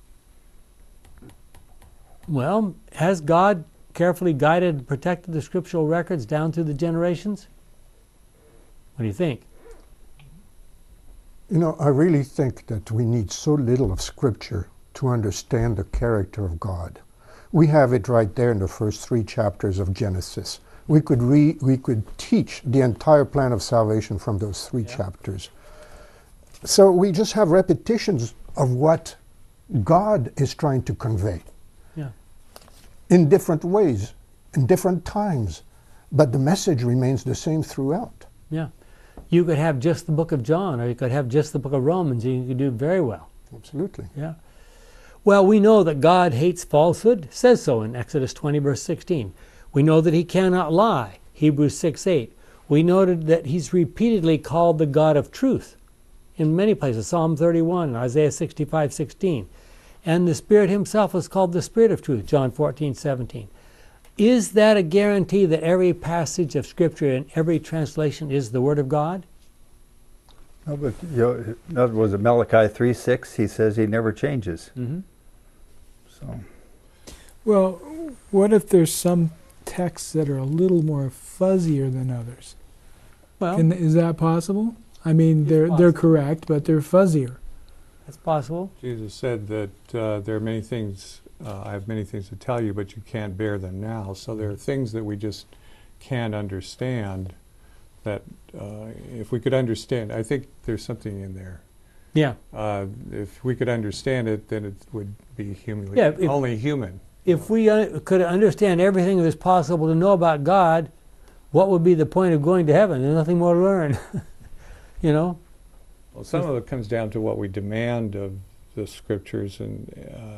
A: Well, has God carefully guided and protected the scriptural records down through the generations? What do you think?
F: You know, I really think that we need so little of Scripture to understand the character of God. We have it right there in the first 3 chapters of Genesis. We could teach the entire plan of salvation from those 3 chapters. So we just have repetitions of what God is trying to convey.
A: Yeah.
F: In different ways, in different times, but the message remains the same throughout.
A: Yeah. You could have just the book of John, or you could have just the book of Romans, and you could do very well.
F: Absolutely.
A: Yeah. Well, we know that God hates falsehood, says so in Exodus 20, verse 16. We know that he cannot lie, Hebrews 6:8. We noted that he's repeatedly called the God of truth in many places, Psalm 31, Isaiah 65:16. And the Spirit himself is called the Spirit of truth, John 14:17. Is that a guarantee that every passage of Scripture in every translation is the Word of God?
D: No, but that was it Malachi 3:6. He says he never changes.
A: Mm-hmm.
D: So,
C: Well, what if there's some texts that are a little more fuzzier than others?
A: Well,
C: Is that possible? I mean,
A: It's
C: they're
A: possible.
C: correct, but they're fuzzier.
A: that's possible.
E: Jesus said that there are many things, I have many things to tell you, but you can't bear them now. So there are things that we just can't understand that if we could understand, I think there's something in there.
A: Yeah.
E: If we could understand it, then it would be humanly,
A: Yeah, if-
E: only human.
A: If we could understand everything that is possible to know about God, what would be the point of going to heaven? There's nothing more to learn. You know?
E: Well, some of it comes down to what we demand of the Scriptures. And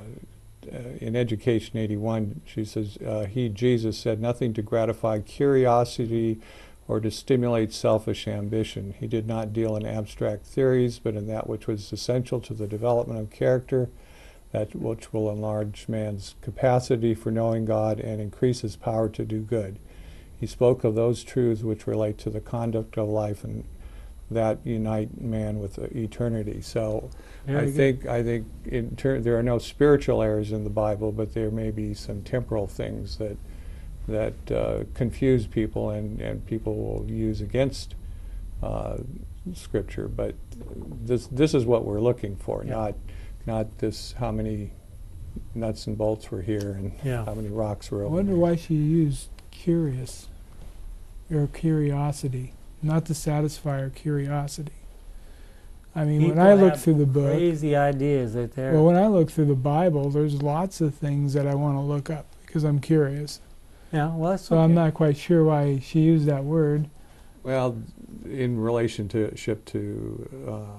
E: in Education 81, she says, Jesus, said nothing to gratify curiosity or to stimulate selfish ambition. He did not deal in abstract theories, but in that which was essential to the development of character, that which will enlarge man's capacity for knowing God and increase his power to do good. He spoke of those truths which relate to the conduct of life and that unite man with eternity. So I think there are no spiritual errors in the Bible, but there may be some temporal things that confuse people and people will use against Scripture. But this is what we're looking for, not this how many nuts and bolts were here and how many rocks were
C: I
E: over
C: wonder
E: there.
C: why she used curious or curiosity, not to satisfy our curiosity. I mean, when I look through the book,
A: crazy ideas that they're...
C: well, when I look through the Bible, there's lots of things that I want to look up because I'm curious.
A: Yeah, well, that's
C: So
A: okay.
C: I'm not quite sure why she used that word.
E: Well, in relationship to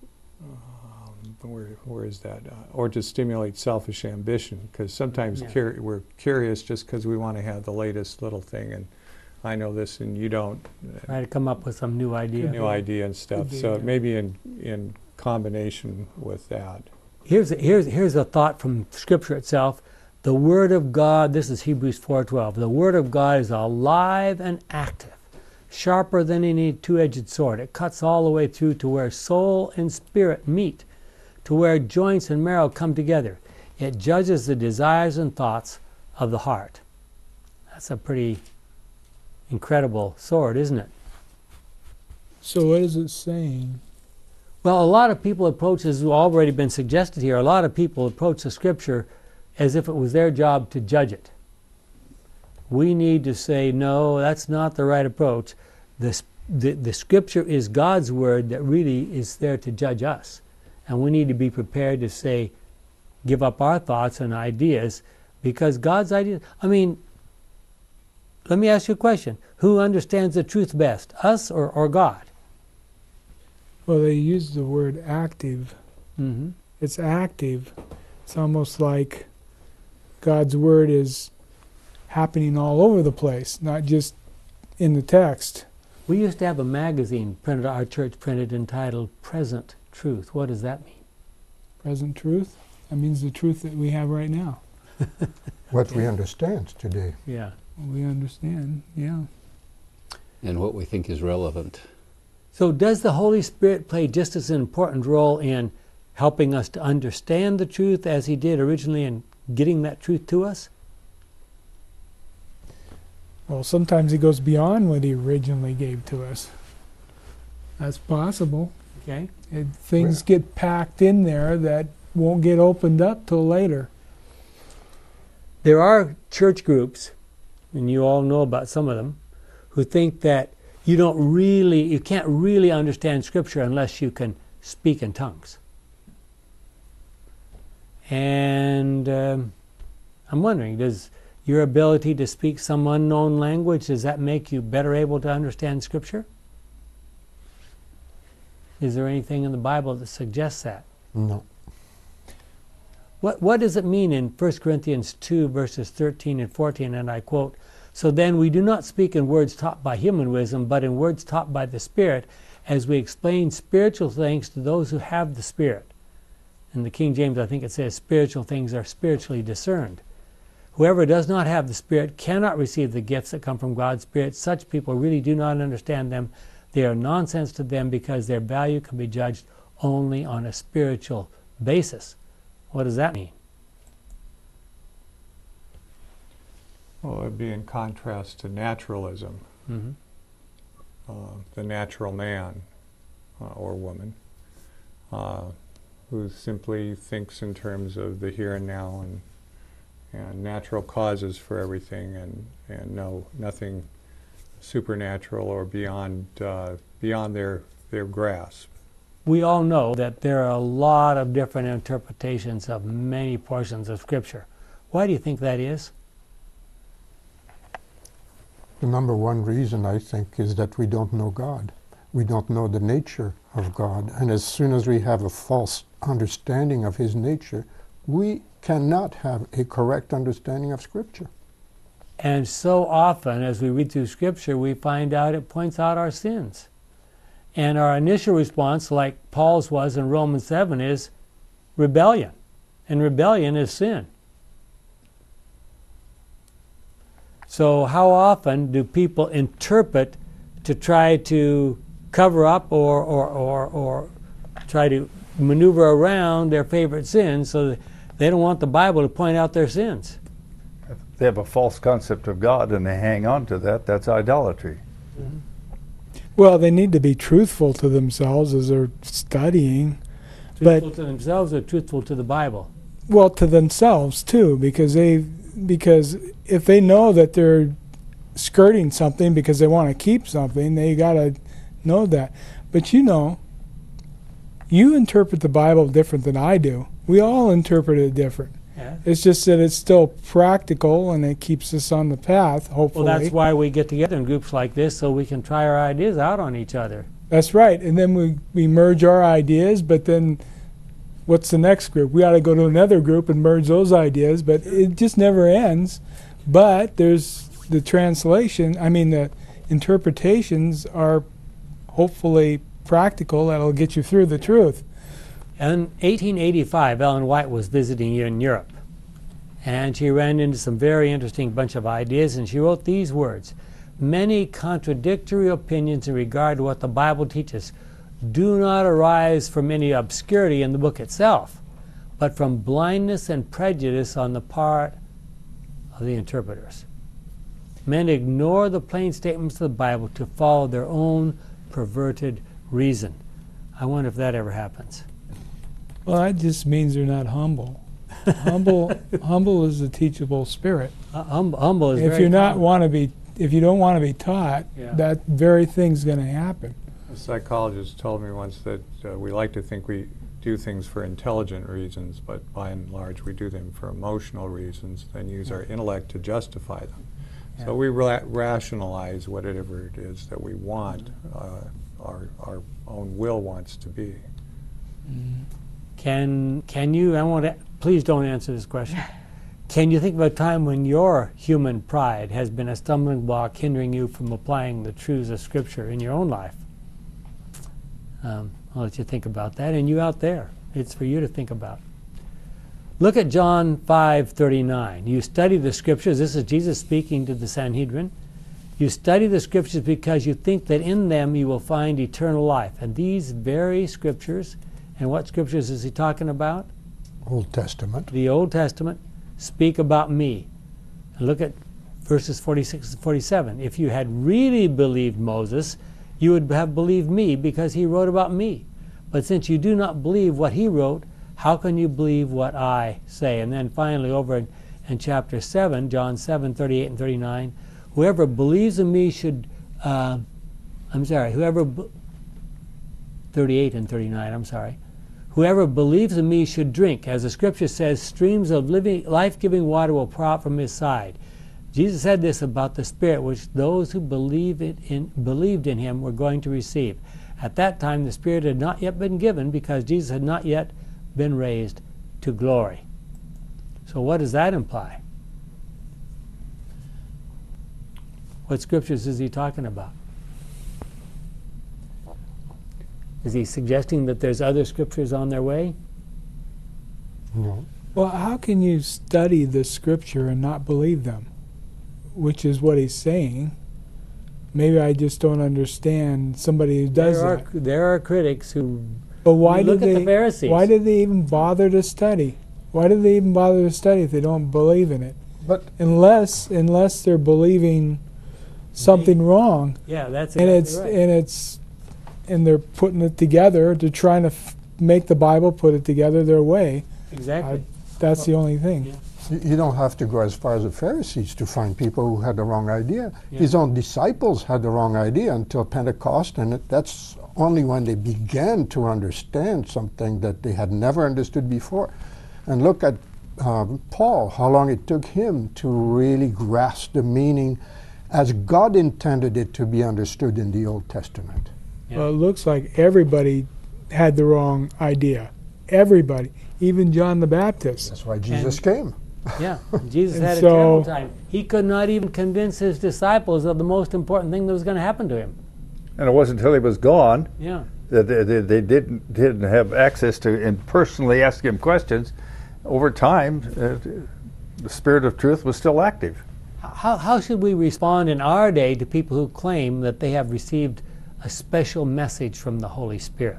E: where is that? Or to stimulate selfish ambition, because sometimes we're curious just because we want to have the latest little thing, and I know this and you don't.
A: Try to come up with some new idea.
E: New idea and stuff. So maybe in combination with that.
A: Here's a thought from Scripture itself. The Word of God, this is Hebrews 4:12. The Word of God is alive and active, sharper than any two-edged sword. It cuts all the way through to where soul and spirit meet, to where joints and marrow come together. It judges the desires and thoughts of the heart. That's a pretty incredible sword, isn't it?
C: So what is it saying?
A: Well, a lot of people approach, as has already been suggested here, a lot of people approach the Scripture as if it was their job to judge it. We need to say, no, that's not the right approach. The Scripture is God's Word that really is there to judge us. And we need to be prepared to say, give up our thoughts and ideas, because God's ideas, I mean, let me ask you a question. Who understands the truth best, us or God?
C: Well, they use the word active.
A: Mm-hmm.
C: It's active. It's almost like God's word is happening all over the place, not just in the text.
A: We used to have a magazine printed, our church printed, entitled Present Truth. What does that mean?
C: Present truth? That means the truth that we have right now.
F: What we understand today.
A: Yeah.
C: We understand, yeah.
B: And what we think is relevant.
A: So does the Holy Spirit play just as an important role in helping us to understand the truth as he did originally and getting that truth to us?
C: Well, sometimes he goes beyond what he originally gave to us. That's possible.
A: Okay.
C: Things get packed in there that won't get opened up till later.
A: There are church groups, and you all know about some of them, who think that you can't really understand Scripture unless you can speak in tongues. And I'm wondering, does your ability to speak some unknown language, does that make you better able to understand Scripture? Is there anything in the Bible that suggests that?
F: No.
A: What does it mean in 1 Corinthians 2, verses 13 and 14, and I quote, "So then we do not speak in words taught by human wisdom, but in words taught by the Spirit, as we explain spiritual things to those who have the Spirit." In the King James, I think it says, "Spiritual things are spiritually discerned." Whoever does not have the Spirit cannot receive the gifts that come from God's Spirit. Such people really do not understand them. They are nonsense to them because their value can be judged only on a spiritual basis. What does that mean?
E: Well, it would be in contrast to naturalism.
A: Mm-hmm.
E: The natural man or woman who simply thinks in terms of the here and now and natural causes for everything and nothing supernatural or beyond their grasp.
A: We all know that there are a lot of different interpretations of many portions of Scripture. Why do you think that is?
F: The number one reason, I think, is that we don't know God. We don't know the nature of God. And as soon as we have a false understanding of His nature, we cannot have a correct understanding of Scripture.
A: And so often, as we read through Scripture, we find out it points out our sins. And our initial response, like Paul's was in Romans 7, is rebellion. And rebellion is sin. So how often do people interpret to try to cover up or try to maneuver around their favorite sins so that they don't want the Bible to point out their sins?
D: If they have a false concept of God and they hang on to that, that's idolatry.
A: Mm-hmm.
C: Well, they need to be truthful to themselves as they're studying.
A: Truthful to themselves or truthful to the Bible?
C: Well, to themselves too, because if they know that they're skirting something because they want to keep something, they got to know that. But you interpret the Bible different than I do. We all interpret it different.
A: Yeah.
C: It's just that it's still practical and it keeps us on the path, hopefully.
A: Well, that's why we get together in groups like this, so we can try our ideas out on each other.
C: That's right. And then we merge our ideas, but then what's the next group? We ought to go to another group and merge those ideas, but it just never ends. But there's the the interpretations are hopefully practical. That'll get you through the truth.
A: In 1885, Ellen White was visiting in Europe, and she ran into some very interesting bunch of ideas, and she wrote these words: "Many contradictory opinions in regard to what the Bible teaches do not arise from any obscurity in the book itself, but from blindness and prejudice on the part of the interpreters. Men ignore the plain statements of the Bible to follow their own perverted reason." I wonder if that ever happens.
C: Well, that just means they're not humble. Humble is a teachable spirit.
A: Humble is
C: If
A: very
C: you don't
A: common.
C: want to be taught,
A: Yeah.
C: that very thing's going to happen.
E: A psychologist told me once that we like to think we do things for intelligent reasons, but by and large we do them for emotional reasons, then use our intellect to justify them.
A: Yeah.
E: So we rationalize whatever it is that we want, our own will wants to be.
A: Can you, please don't answer this question. Can you think of a time when your human pride has been a stumbling block hindering you from applying the truths of Scripture in your own life? I'll let you think about that. And you out there, it's for you to think about. Look at John 5:39. You study the Scriptures. This is Jesus speaking to the Sanhedrin. You study the Scriptures because you think that in them you will find eternal life. And these very Scriptures And what scriptures is he talking about?
F: Old Testament.
A: The Old Testament speak about me. And look at verses 46 and 47. If you had really believed Moses, you would have believed me because he wrote about me. But since you do not believe what he wrote, how can you believe what I say? And then finally over in chapter 7, John 7, 38 and 39, whoever believes in me should, 38 and 39, whoever believes in me should drink. As the scripture says, streams of living, life-giving water will pour out from his side. Jesus said this about the Spirit, which those who believed in him were going to receive. At that time, the Spirit had not yet been given because Jesus had not yet been raised to glory. So what does that imply? What scriptures is he talking about? Is he suggesting that there's other scriptures on their way?
F: No.
C: Well, how can you study the scripture and not believe them? Which is what he's saying. Maybe I just don't understand somebody who does that.
A: There are critics who
C: But why
A: look
C: did
A: at
C: they,
A: the Pharisees.
C: Why did they even bother to study? Why did they even bother to study if they don't believe in it?
F: But
C: Unless they're believing something wrong,
A: Yeah, that's
C: and
A: exactly
C: it's and they're putting it together to trying to make the Bible put it together their way.
A: exactly.
C: That's the only thing.
A: Yeah.
F: you don't have to go as far as the Pharisees to find people who had the wrong idea.
A: Yeah.
F: His own disciples had the wrong idea until Pentecost, and that's only when they began to understand something that they had never understood before. And look at Paul, how long it took him to really grasp the meaning as God intended it to be understood in the Old Testament.
A: Yeah.
C: Well, it looks like everybody had the wrong idea. Everybody, even John the Baptist.
F: That's why Jesus came.
A: Yeah, Jesus
C: And
A: had a
C: so-
A: terrible time. He could not even convince his disciples of the most important thing that was going to happen to him.
D: And it wasn't until he was gone
A: Yeah,
D: that they didn't have access to and personally ask him questions. Over time, the Spirit of truth was still active.
A: how should we respond in our day to people who claim that they have received a special message from the Holy Spirit?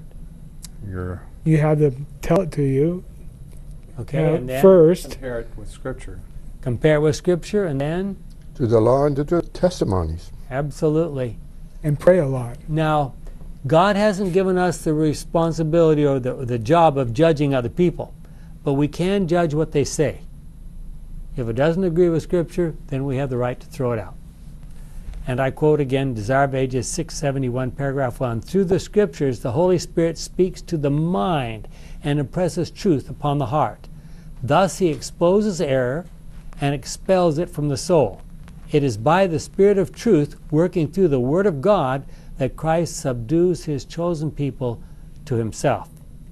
C: You had to tell it to you
A: Okay, and then
C: first.
E: Compare it with Scripture.
A: compare it with Scripture, and then
F: To the law and to the testimonies.
A: absolutely.
C: And pray a lot.
A: Now, God hasn't given us the responsibility or the job of judging other people, but we can judge what they say. If it doesn't agree with Scripture, then we have the right to throw it out. And I quote again, Desire of Ages 671, paragraph 1, "Through the Scriptures, the Holy Spirit speaks to the mind and impresses truth upon the heart. Thus he exposes error and expels it from the soul. It is by the Spirit of truth working through the Word of God that Christ subdues his chosen people to himself."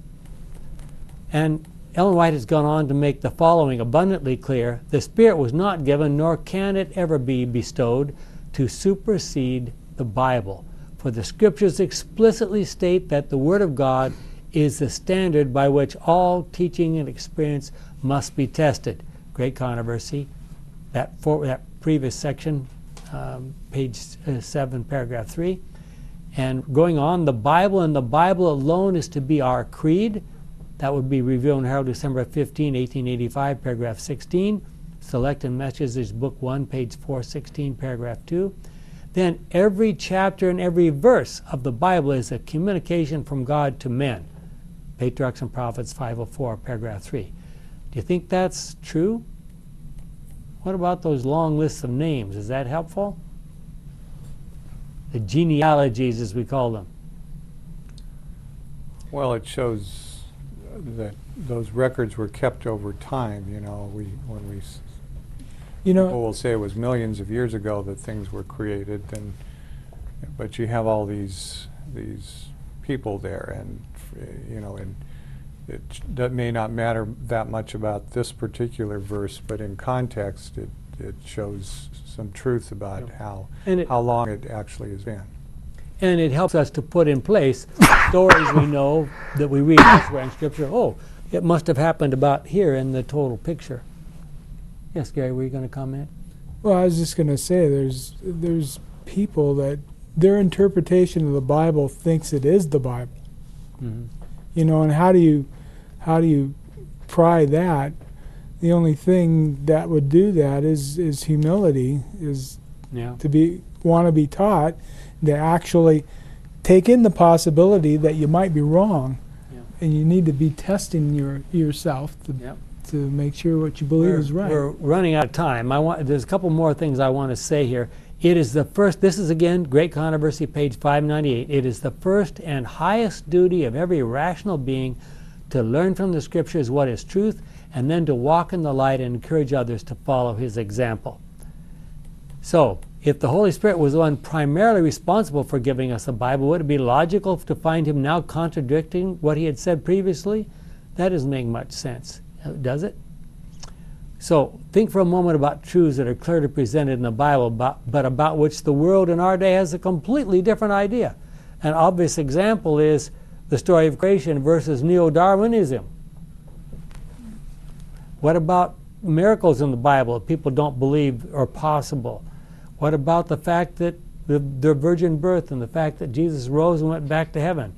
A: And Ellen White has gone on to make the following abundantly clear: the Spirit was not given, nor can it ever be bestowed, to supersede the Bible. For the Scriptures explicitly state that the Word of God is the standard by which all teaching and experience must be tested. Great controversy. That previous section, page 7, paragraph 3. And going on, the Bible and the Bible alone is to be our creed. That would be Review and Herald, December 15, 1885, paragraph 16. Select and Messages, Book 1, page 416, paragraph 2. Then every chapter and every verse of the Bible is a communication from God to men. Patriarchs and Prophets, 504, paragraph 3. Do you think that's true? What about those long lists of names? Is that helpful? The genealogies, as we call them.
E: Well, it shows that those records were kept over time. You know,
C: You know,
E: people will say it was millions of years ago that things were created, but you have all these people there, and you know, and that may not matter that much about this particular verse, but in context, it shows some truth about how long it actually has been.
A: And it helps us to put in place stories we know that we read elsewhere in Scripture. Oh, it must have happened about here in the total picture. Yes, Gary, were you going to comment?
C: well, I was just going to say, there's people that their interpretation of the Bible thinks it is the Bible.
A: Mm-hmm.
C: And how do you pry that? The only thing that would do that is humility, is to want to be taught, to actually take in the possibility that you might be wrong, and you need to be testing yourself to make sure what you believe is right.
A: We're running out of time. There's a couple more things I want to say here. It is the first, this is again Great Controversy, page 598. It is the first and highest duty of every rational being to learn from the Scriptures what is truth, and then to walk in the light and encourage others to follow his example. So, if the Holy Spirit was the one primarily responsible for giving us the Bible, would it be logical to find him now contradicting what he had said previously? That doesn't make much sense, does it? So, think for a moment about truths that are clearly presented in the Bible, but about which the world in our day has a completely different idea. An obvious example is the story of creation versus neo-Darwinism. What about miracles in the Bible that people don't believe are possible? What about the fact that the virgin birth and the fact that Jesus rose and went back to heaven?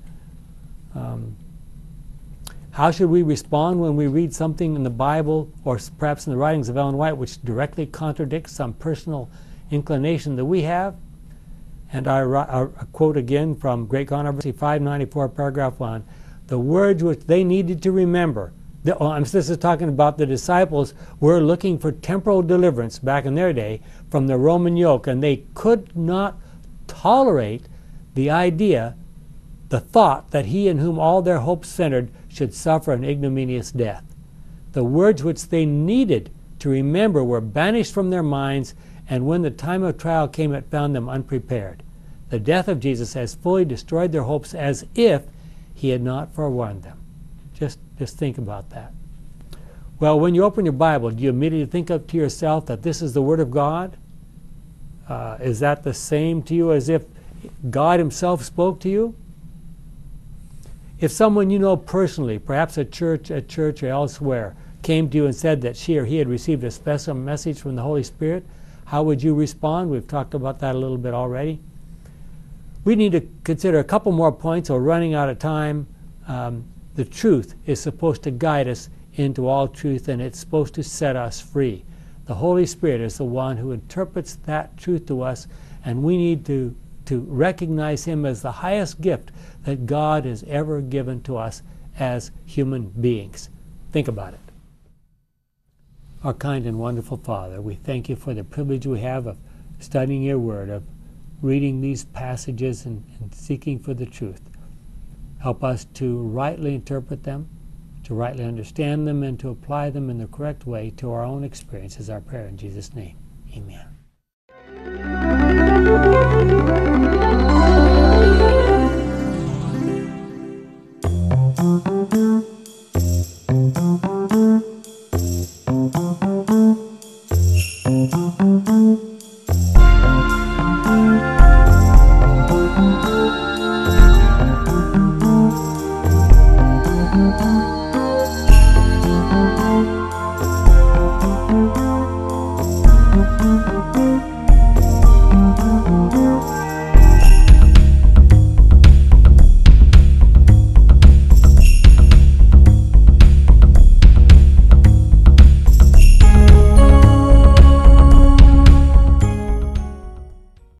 A: How should we respond when we read something in the Bible, or perhaps in the writings of Ellen White, which directly contradicts some personal inclination that we have? And I quote again from Great Controversy 594, paragraph 1, the words which they needed to remember. This is talking about the disciples were looking for temporal deliverance back in their day from the Roman yoke, and they could not tolerate the idea, the thought, that he in whom all their hopes centered should suffer an ignominious death. The words which they needed to remember were banished from their minds, and when the time of trial came, it found them unprepared. The death of Jesus has fully destroyed their hopes, as if he had not forewarned them. Just think about that. Well, when you open your Bible, do you immediately think up to yourself that this is the Word of God? Is that the same to you as if God himself spoke to you? If someone you know personally, perhaps at church or elsewhere, came to you and said that she or he had received a special message from the Holy Spirit, how would you respond? We've talked about that a little bit already. We need to consider a couple more points. We're running out of time. The truth is supposed to guide us into all truth, and it's supposed to set us free. The Holy Spirit is the one who interprets that truth to us, and we need to recognize him as the highest gift that God has ever given to us as human beings. Think about it. Our kind and wonderful Father, we thank you for the privilege we have of studying your word, of reading these passages and seeking for the truth. Help us to rightly interpret them, to rightly understand them, and to apply them in the correct way to our own experience, is our prayer in Jesus' name. Amen.